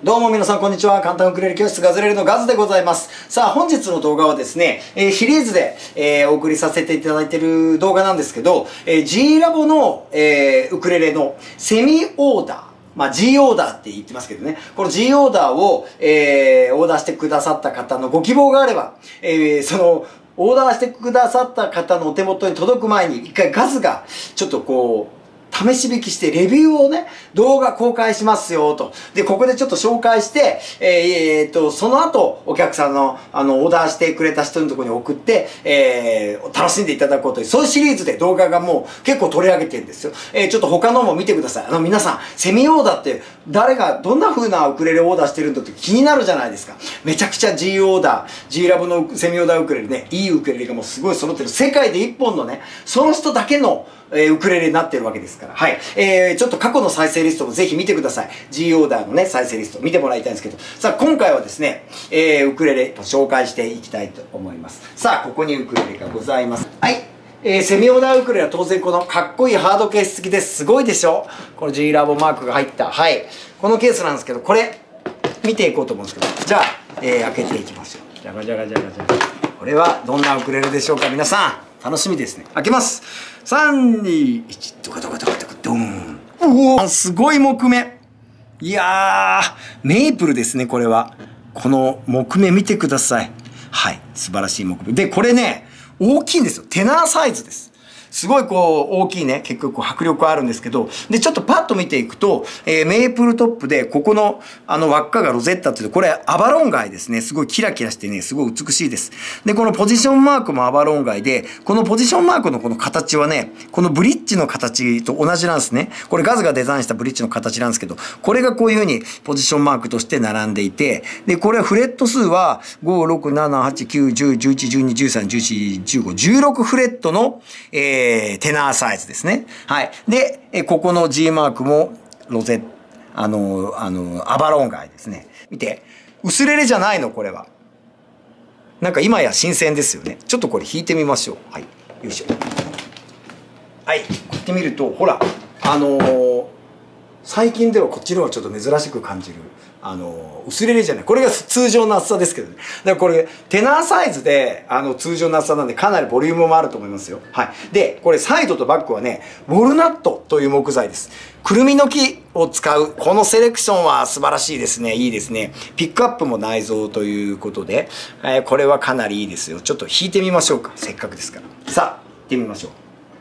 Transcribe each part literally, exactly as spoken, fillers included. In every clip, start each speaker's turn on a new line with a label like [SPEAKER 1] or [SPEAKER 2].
[SPEAKER 1] どうも皆さんこんにちは。簡単ウクレレ教室ガズレレのガズでございます。さあ本日の動画はですね、えー、シリーズで、えー、お送りさせていただいている動画なんですけど、えー、G ラボの、えー、ウクレレのセミオーダー。まあ G オーダーって言ってますけどね。この G オーダーを、えー、オーダーしてくださった方のご希望があれば、えー、その、オーダーしてくださった方のお手元に届く前に一回ガズがちょっとこう、試し引きしてレビューをね、動画公開しますよと。で、ここでちょっと紹介して、えー、えー、っと、その後、お客さんの、あの、オーダーしてくれた人のところに送って、えー、楽しんでいただこうという、そういうシリーズで動画がもう結構取り上げてるんですよ。えー、ちょっと他のも見てください。あの、皆さん、セミオーダーって、誰がどんな風なウクレレオーダーしてるんだって気になるじゃないですか。めちゃくちゃ G オーダー、G ラボのセミオーダーウクレレね、いいウクレレがもうすごい揃ってる。世界で一本のね、その人だけの、えー、ウクレレになってるわけですから。はい。えー、ちょっと過去の再生リストもぜひ見てください。G オーダーのね、再生リスト見てもらいたいんですけど。さあ、今回はですね、えー、ウクレレと紹介していきたいと思います。さあ、ここにウクレレがございます。はい。えー、セミオーダーウクレレは当然このかっこいいハードケース付きです。すごいでしょ？この G ラボマークが入った。はい。このケースなんですけど、これ、見ていこうと思うんですけど。じゃあ、えー、開けていきますよ。じゃがじゃがじゃがじゃが。これはどんなウクレレでしょうか、皆さん。楽しみですね。開けます。さん、に、いち、ドカドカドカドカドーン。うお、すごい木目。いやー、メープルですね、これは。この木目見てください。はい、素晴らしい木目。で、これね、大きいんですよ。テナーサイズです。すごいこう、大きいね、結構こう迫力あるんですけど、で、ちょっとパッと見ていくと、えー、メープルトップで、ここの、あの輪っかがロゼッタっていうと、これアバロン街ですね。すごいキラキラしてね、すごい美しいです。で、このポジションマークもアバロン街で、このポジションマークのこの形はね、このブリッジの形と同じなんですね。これガズがデザインしたブリッジの形なんですけど、これがこういうふうにポジションマークとして並んでいて、で、これはフレット数はご、ろく、なな、はち、きゅう、じゅう、じゅういち、じゅうに、じゅうさん、じゅうよん、じゅうご、じゅうろくフレットの、えーえー、テナーサイズですね。はい。で、えここの G マークもロゼ、あの、あの、アバロン街ですね。見て。薄レレじゃないの、これは。なんか今や新鮮ですよね。ちょっとこれ弾いてみましょう。はい。よいしょ。はい。こうやってみると、ほら、あのー、最近ではこっちの方がちょっと珍しく感じる。あの、薄レレじゃない。これが通常の厚さですけどね。だからこれ、テナーサイズで、あの、通常の厚さなんで、かなりボリュームもあると思いますよ。はい。で、これ、サイドとバックはね、ウォルナットという木材です。くるみの木を使う、このセレクションは素晴らしいですね。いいですね。ピックアップも内蔵ということで、えー、これはかなりいいですよ。ちょっと弾いてみましょうか。せっかくですから。さあ、弾いてみましょ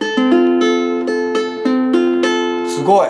[SPEAKER 1] う。すごい。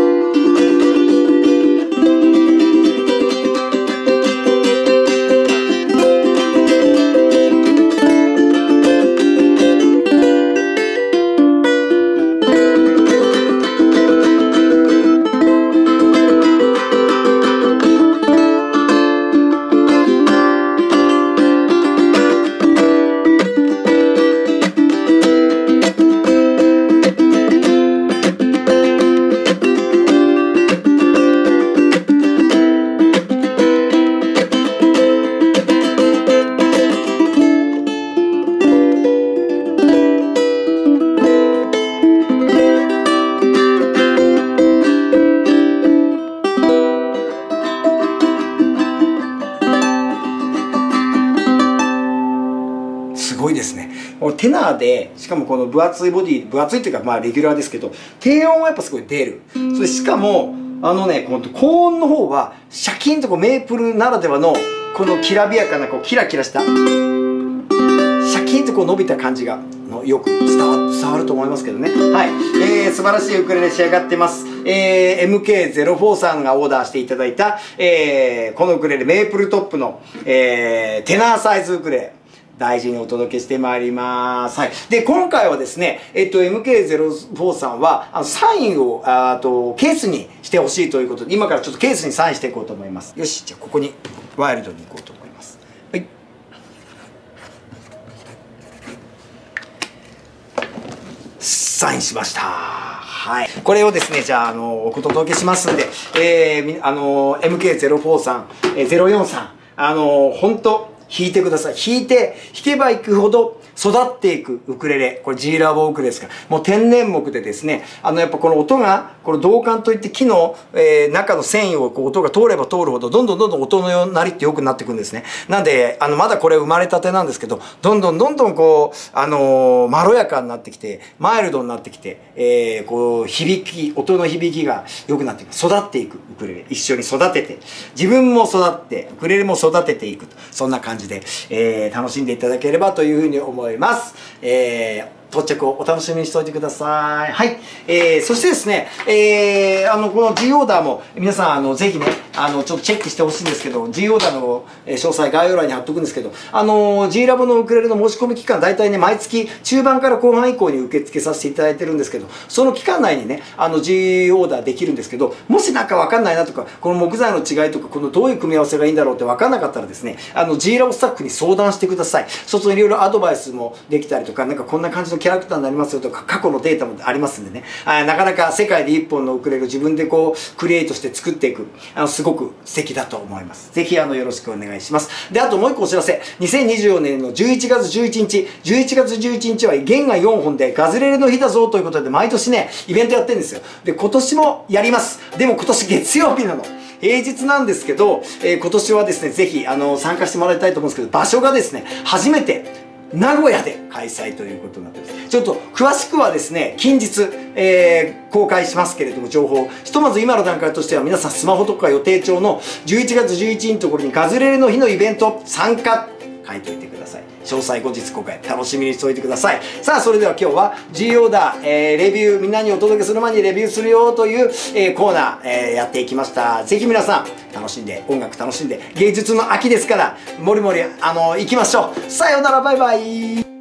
[SPEAKER 1] すごいですね。テナーで、しかもこの分厚いボディ、分厚いっていうかまあレギュラーですけど、低音はやっぱすごい出る。それしかも、あのね、この高音の方は、シャキンとこうメープルならではの、このきらびやかな、こうキラキラした、シャキンとこう伸びた感じが、のよく伝わ、伝わると思いますけどね。はい。えー、素晴らしいウクレレ仕上がってます。えー、エムケーゼロフォー さんがオーダーしていただいた、えー、このウクレレ、メープルトップの、えー、テナーサイズウクレレ。大事にお届けしてまいります。はい。で、今回はですね、えっと、エムケーゼロフォー さんは、あの、サインを、あと、ケースにしてほしいということで、今からちょっとケースにサインしていこうと思います。よし、じゃあ、ここに、ワイルドに行こうと思います。はい。サインしました。はい。これをですね、じゃあ、あの、お届けしますんで、えー、あの、エムケーゼロフォー さん、えー、ゼロよんさん、あの、本当弾いてください。弾いて、弾けば弾くほど育っていくウクレレ。これ G ラボウクレレですから。もう天然木でですね、あのやっぱこの音が、この銅管といって木の、えー、中の繊維をこう音が通れば通るほど、どんどんどんどん音の鳴りって良くなっていくんですね。なんで、あのまだこれ生まれたてなんですけど、どんどんどんどんこう、あのー、まろやかになってきて、マイルドになってきて、えー、こう、響き、音の響きが良くなっていく。育っていくウクレレ。一緒に育てて、自分も育って、ウクレレも育てていくと。そんな感じで、えー、楽しんでいただければというふうに思います。えー到着をお楽しみにしておいてください。はい。えー、そしてですね、えー、あの、この G オーダーも、皆さん、あの、ぜひね、あの、ちょっとチェックしてほしいんですけど、G オーダーの詳細概要欄に貼っとくんですけど、あの、G ラボのウクレレの申し込み期間、大体ね、毎月中盤から後半以降に受け付けさせていただいてるんですけど、その期間内にね、あの、G オーダーできるんですけど、もしなんかわかんないなとか、この木材の違いとか、このどういう組み合わせがいいんだろうってわかんなかったらですね、あの、G ラボスタッフに相談してください。そうするといろいろアドバイスもできたりとか、なんかこんな感じのキャラクターになりますよとか、過去のデータもありますんでね、あなかなか世界で一本のウクレレを自分でこうクリエイトして作っていく、あのすごく素敵だと思います。ぜひあのよろしくお願いします。で、あともう一個お知らせ、にせんにじゅうよねんのじゅういちがつじゅういちにち、じゅういちがつじゅういちにちは弦がよんほんでガズレレの日だぞということで毎年ねイベントやってるんですよ。で、今年もやります。でも今年月曜日なの。平日なんですけど、えー、今年はですねぜひあの参加してもらいたいと思うんですけど、場所がですね初めて名古屋で開催ということになってます。ちょっと詳しくはですね、近日、えー、公開しますけれども、情報。ひとまず今の段階としては皆さんスマホとか予定帳のじゅういちがつじゅういちにちのところにガズレレの日のイベント参加書いておいてください。詳細後日公開楽しみにしておいてください。さあ、それでは今日は G オーダー、えー、レビュー、みんなにお届けする前にレビューするよという、えー、コーナー、えー、やっていきました。ぜひ皆さん楽しんで、音楽楽しんで、芸術の秋ですから、もりもり、あのー、行きましょう。さようなら、バイバイ。